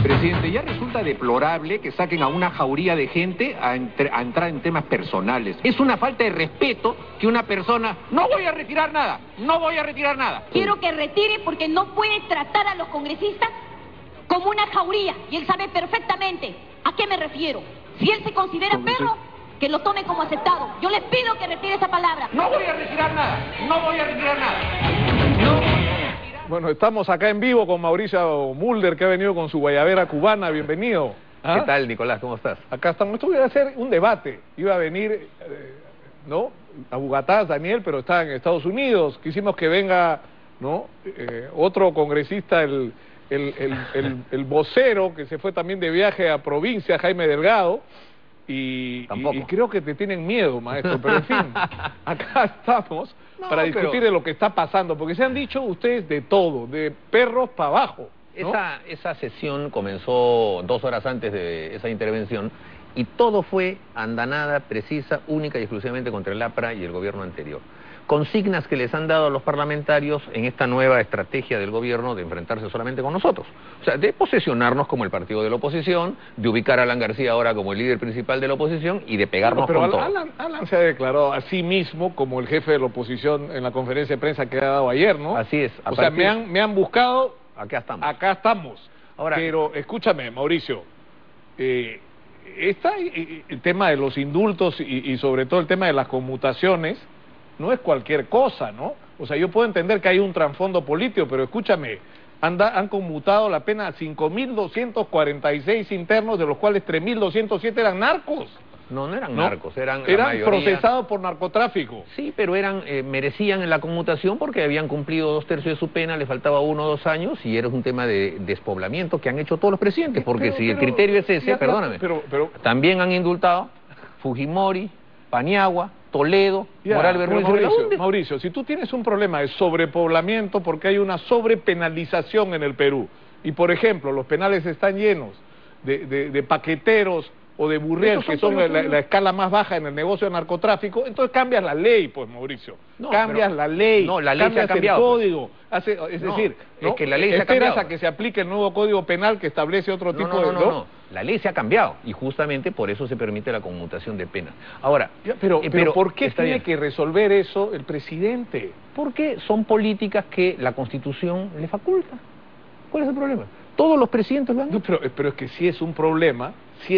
Presidente, ya resulta deplorable que saquen a una jauría de gente a entrar en temas personales. Es una falta de respeto que una persona... No voy a retirar nada, no voy a retirar nada. Quiero que retire porque no puede tratar a los congresistas como una jauría. Y él sabe perfectamente a qué me refiero. Si él se considera perro, que lo tome como aceptado. Yo les pido que retire esa palabra. No voy a retirar nada, no voy a retirar nada. No voy a retirar. Bueno, estamos acá en vivo con Mauricio Mulder, que ha venido con su guayabera cubana. Bienvenido. ¿Ah? ¿Qué tal, Nicolás? ¿Cómo estás? Acá estamos. Esto iba a ser un debate. Iba a venir, ¿no?, a Bogotá, Daniel, pero está en Estados Unidos. Quisimos que venga, ¿no?, otro congresista, el vocero, que se fue también de viaje a provincia, Jaime Delgado. Y creo que te tienen miedo, maestro, pero en fin, acá estamos para discutir de lo que está pasando, porque se han dicho ustedes de todo, de perros para abajo, ¿no? Esa sesión comenzó 2 horas antes de esa intervención y todo fue andanada precisa, única y exclusivamente contra el APRA y el gobierno anterior. Consignas que les han dado a los parlamentarios en esta nueva estrategia del gobierno de enfrentarse solamente con nosotros. O sea, de posesionarnos como el partido de la oposición, de ubicar a Alan García ahora como el líder principal de la oposición y de pegarnos con todo. Alan se ha declarado a sí mismo como el jefe de la oposición en la conferencia de prensa que ha dado ayer, ¿no? Así es. O sea, me han buscado, acá estamos. Acá estamos. Ahora, pero escúchame, Mauricio, está el tema de los indultos y sobre todo el tema de las conmutaciones. No es cualquier cosa, ¿no? O sea, yo puedo entender que hay un trasfondo político, pero escúchame, han conmutado la pena a 5.246 internos, de los cuales 3.207 eran narcos. No eran narcos, eran procesados por narcotráfico. Sí, pero merecían en la conmutación porque habían cumplido 2/3 de su pena, les faltaba 1 o 2 años, y era un tema de despoblamiento que han hecho todos los presidentes, porque si el criterio es ese, perdóname, también han indultado Fujimori, Paniagua, Toledo, Moral Bermúdez. Mauricio, si tú tienes un problema de sobrepoblamiento porque hay una sobrepenalización en el Perú, y por ejemplo los penales están llenos de paqueteros o de burriel, que son la escala más baja en el negocio de narcotráfico, entonces cambias la ley, pues, Mauricio. Cambias la ley, no, la ley se ha cambiado, el código. Es decir, es que la ley se ha cambiado. Esperas a que se aplique el nuevo Código Penal que establece otro tipo de... No, la ley se ha cambiado y justamente por eso se permite la conmutación de penas. Ahora, pero ¿por qué tiene que resolver eso el presidente? Porque son políticas que la Constitución le faculta. ¿Cuál es el problema? Todos los presidentes lo han hecho. Pero es que sí es un problema,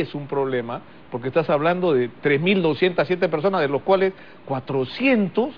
porque estás hablando de 3.207 personas, de los cuales 400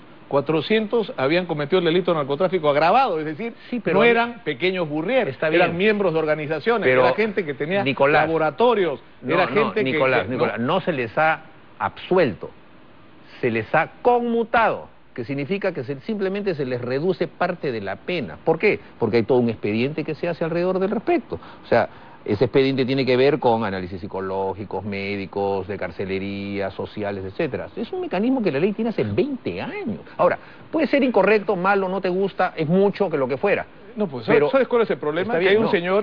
habían cometido el delito de narcotráfico agravado, es decir, no eran pequeños burrieres, eran miembros de organizaciones, era gente que tenía laboratorios, Nicolás, no se les ha absuelto, se les ha conmutado, que significa que simplemente se les reduce parte de la pena. ¿Por qué? Porque hay todo un expediente que se hace alrededor del respecto. O sea, ese expediente tiene que ver con análisis psicológicos, médicos, de carcelería, sociales, etcétera. Es un mecanismo que la ley tiene hace 20 años. Ahora, puede ser incorrecto, malo, no te gusta, es mucho, que lo que fuera. No, pues, ¿sabes cuál es el problema? Que hay un señor,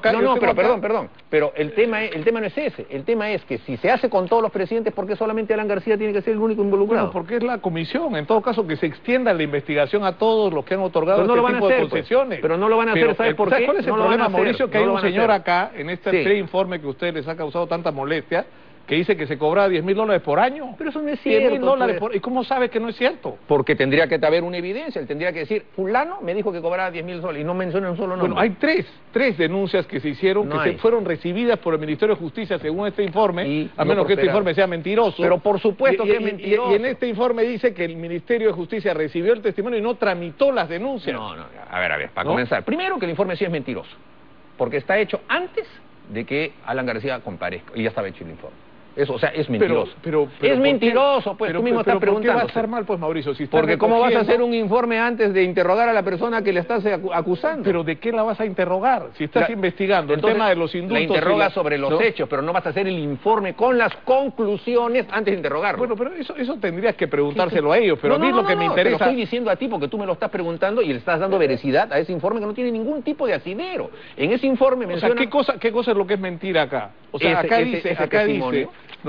perdón, pero el tema no es ese. El tema es que si se hace con todos los presidentes, ¿por qué solamente Alan García tiene que ser el único involucrado? Bueno, porque es la comisión. En todo caso, que se extienda la investigación a todos los que han otorgado este tipo de concesiones. Pero no lo van a hacer, ¿sabes por qué? ¿Cuál es el problema, Mauricio? Que hay un señor acá, en este pre-informe que a ustedes les ha causado tanta molestia, que dice que se cobraba $10.000 por año. Pero eso no es cierto. $10.000 ¿Y cómo sabes que no es cierto? Porque tendría que haber una evidencia. Él tendría que decir, fulano me dijo que cobraba $10.000 y no menciona un solo nombre. Bueno, hay tres denuncias que se hicieron, se fueron recibidas por el Ministerio de Justicia según este informe, a menos que este informe sea mentiroso. Pero por supuesto que es mentiroso. Y en este informe dice que el Ministerio de Justicia recibió el testimonio y no tramitó las denuncias. No, a ver, para comenzar. Primero que el informe sí es mentiroso, porque está hecho antes de que Alan García comparezca, y ya estaba hecho el informe. Eso, o sea, es mentiroso. Es mentiroso, pues, tú mismo estás preguntando. ¿Por qué va a estar mal, pues, Mauricio? Si porque ¿cómo vas a hacer un informe antes de interrogar a la persona que le estás acusando? ¿Pero de qué la vas a interrogar? Si estás investigando el tema de los indultos... La interrogas sobre los hechos, pero no vas a hacer el informe con las conclusiones antes de interrogarlo. Bueno, pero eso tendrías que preguntárselo a elos, pero a mí lo que me interesa... Te lo estoy diciendo a ti porque tú me lo estás preguntando y le estás dando veracidad a ese informe que no tiene ningún tipo de asidero. En ese informe menciona... O sea, ¿qué cosa es lo que es mentira acá? O sea, acá dice, ¿no?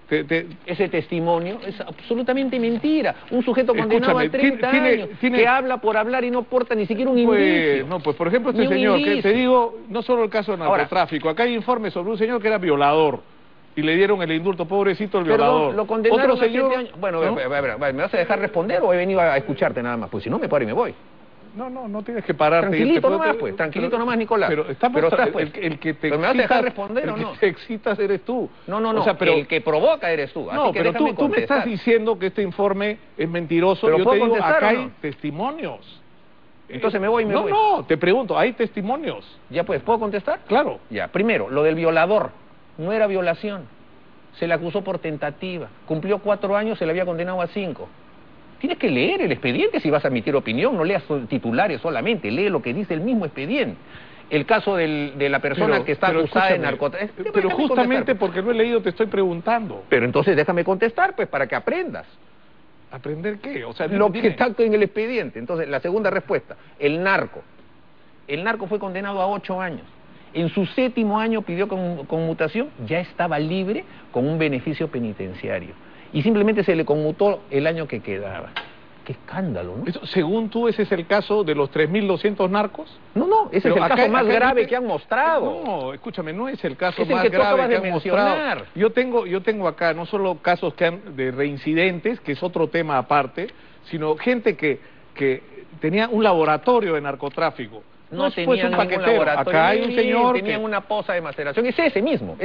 Ese testimonio es absolutamente mentira. Un sujeto condenado a 30 años tiene... que habla por hablar y no porta ni siquiera un indicio. No, pues por ejemplo este señor, que te digo, no solo el caso de narcotráfico, acá hay informes sobre un señor que era violador y le dieron el indulto, pobrecito el violador. Perdón, lo condenaron Otro señor... a 7 años. Bueno, ¿no? ¿me vas a dejar responder o he venido a escucharte nada más? Pues si no, me paro y me voy. No tienes que pararte. Tranquilito nomás, pues, tranquilito nomás, Nicolás. Pero estás, pues, el que te ¿pero me vas a dejar responder o no? El que te excitas eres tú. No, o sea, pero, el que provoca eres tú. Así no, que pero déjame tú me estás contestar. diciendo que este informe es mentiroso. Pero Yo ¿puedo te digo, contestar acá o no? hay testimonios. Entonces me voy y me voy. No, te pregunto, ¿hay testimonios? Ya pues, ¿puedo contestar? Claro. Ya, primero, lo del violador. No era violación. Se le acusó por tentativa. Cumplió 4 años, se le había condenado a 5. Tienes que leer el expediente si vas a emitir opinión, no leas titulares solamente, lee lo que dice el mismo expediente. El caso de la persona que está acusada de narcotráfico... Pero justamente porque lo he leído te estoy preguntando. Pero entonces déjame contestar, pues, para que aprendas. ¿Aprender qué? O sea, Lo que está en el expediente. Entonces, la segunda respuesta, el narco. El narco fue condenado a 8 años. En su 7º año pidió conmutación, ya estaba libre con un beneficio penitenciario. Y simplemente se le conmutó el año que quedaba. Qué escándalo, ¿no? Eso, según tú, ¿ese es el caso de los 3.200 narcos? No, ese es el caso más grave que han mostrado. No, escúchame, no es el caso es el más que tú grave acabas que de han mencionar. mostrado. Yo tengo acá no solo casos de reincidentes, que es otro tema aparte, sino gente que tenía un laboratorio de narcatráfico. No tenían ningún laboratorio. Acá hay un señor tenían una poza de maceración. Es ese mismo.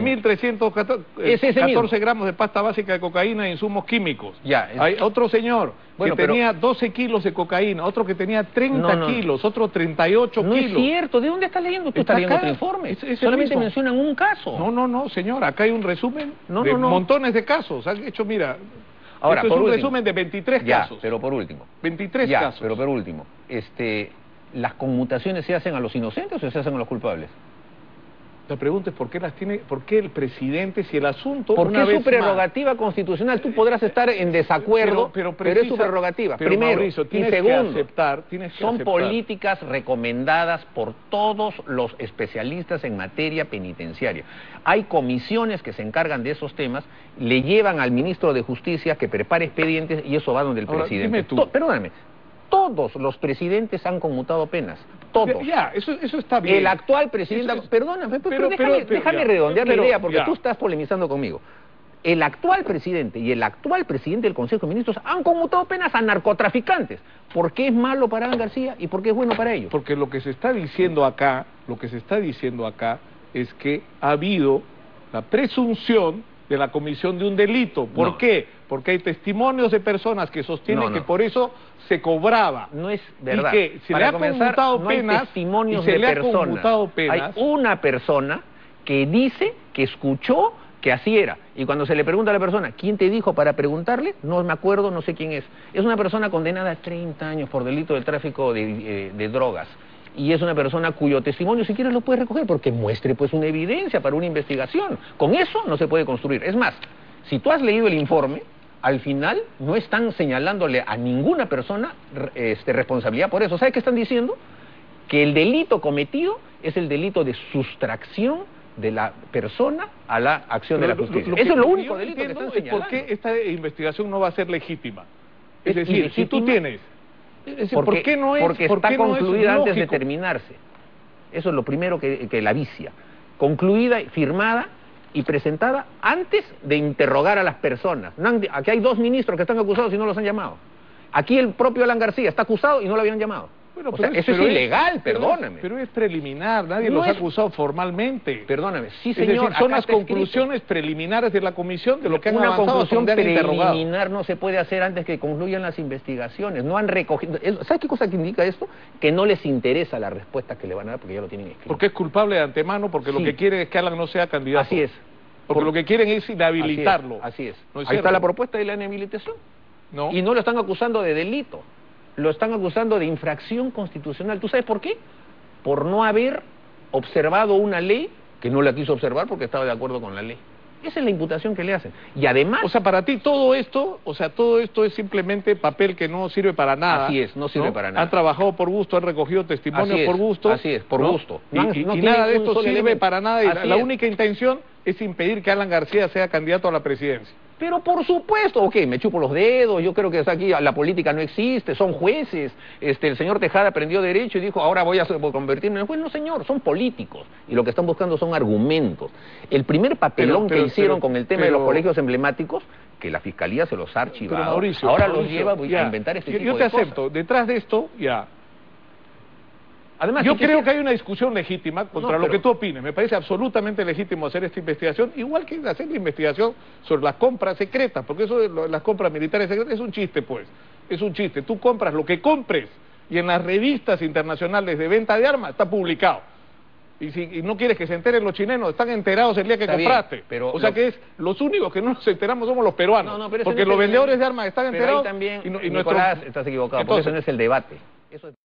3.314 gramos de pasta básica de cocaína e insumos químicos. Ya, hay otro señor que tenía 12 kilos de cocaína, otro que tenía 30 kilos, otro 38 kilos. No es cierto. ¿De dónde estás leyendo? Tú estás leyendo otro informe. Solamente mencionan un caso. No, señor. Acá hay un resumen de montones de casos. Han hecho, mira... Ahora, esto es un resumen de 23 casos. Pero por último. 23 casos. Pero por último. ¿Las conmutaciones se hacen a los inocentes o se hacen a los culpables? La pregunta es ¿por qué el presidente, si el asunto... Porque es su prerrogativa constitucional, tú podrás estar en desacuerdo, pero es su prerrogativa. Pero primero, Mauricio, y segundo, son políticas recomendadas por todos los especialistas en materia penitenciaria. Hay comisiones que se encargan de esos temas, le llevan al ministro de Justicia que prepare expedientes y eso va donde el presidente. Dime tú. Perdóname. Todos los presidentes han conmutado penas. Todos. Ya, eso está bien. El actual presidente... Perdóname, pero déjame redondear la idea, porque tú estás polemizando conmigo. El actual presidente y el actual presidente del Consejo de Ministros han conmutado penas a narcotraficantes. ¿Por qué es malo para Alan García y por qué es bueno para ellos? Porque lo que se está diciendo acá, es que ha habido la presunción de la comisión de un delito. ¿Por qué? Porque hay testimonios de personas que sostienen que por eso se cobraba. No es verdad. Y que se le ha conmutado penas, hay testimonios de personas. Hay una persona que dice que escuchó que así era. Y cuando se le pregunta a la persona, ¿quién te dijo para preguntarle? No me acuerdo, no sé quién es. Es una persona condenada a 30 años por delito de tráfico de drogas. Y es una persona cuyo testimonio, si quieres, lo puedes recoger, porque muestre pues una evidencia para una investigación. Con eso no se puede construir. Es más, si tú has leído el informe, al final no están señalándole a ninguna persona responsabilidad por eso. ¿Sabes qué están diciendo? Que el delito cometido es el delito de sustracción de la persona a la acción de la justicia. Eso es lo único delito que están señalando. ¿Por qué esta investigación no va a ser legítima? Es decir, si tú tienes... ¿Por qué no es? Porque está concluida antes de lógico terminarse. Eso es lo primero que la vicia. Concluida, firmada y presentada antes de interrogar a las personas. Aquí hay 2 ministros que están acusados y no los han llamado. Aquí el propio Alan García está acusado y no lo habían llamado. Bueno, eso es ilegal, perdóname. Pero es preliminar, nadie los ha acusado formalmente. Perdóname, sí señor. Es decir, son las conclusiones preliminares de la comisión de lo que han avanzado. Una conclusión preliminar no se puede hacer antes que concluyan las investigaciones. No han recogido... ¿Sabes qué cosa que indica esto? Que no les interesa la respuesta que le van a dar porque ya lo tienen escrito. Porque es culpable de antemano, porque lo que quieren es que Alan no sea candidato. Así es. Porque lo que quieren es inhabilitarlo. Así es. ¿No es Ahí está la propuesta de la inhabilitación. No. Y no lo están acusando de delito. Lo están acusando de infracción constitucional. ¿Tú sabes por qué? Por no haber observado una ley que no la quiso observar porque estaba de acuerdo con la ley. Esa es la imputación que le hacen. Y además... O sea, para ti todo esto es simplemente papel que no sirve para nada. Así es, no sirve para nada. Han trabajado por gusto, han recogido testimonios por gusto. Así es, por gusto. Y nada de esto sirve para nada. Y la única intención es impedir que Alan García sea candidato a la presidencia. Pero por supuesto, ok, me chupo los dedos, yo creo que aquí la política no existe, son jueces, el señor Tejada aprendió derecho y dijo, ahora voy a convertirme en juez. No, señor, son políticos, y lo que están buscando son argumentos. El primer papelón que hicieron con el tema de los colegios emblemáticos, que la Fiscalía se los ha archivado, Mauricio, ahora los lleva a inventar este tipo de cosas. Yo te acepto, detrás de esto, ya... Además, yo creo que hay una discusión legítima contra lo que tú opines. Me parece absolutamente legítimo hacer esta investigación, igual que hacer la investigación sobre las compras secretas, porque eso de las compras militares secretas es un chiste, pues. Es un chiste. Tú compras lo que compres y en las revistas internacionales de venta de armas está publicado. Y si no quieres que se enteren los chilenos, están enterados el día que compraste. Bien, pero o sea que los únicos que no nos enteramos somos los peruanos. Porque los vendedores de armas están enterados. Pero ahí también, y Nicolás, estás equivocado, porque eso no es el debate. Eso es...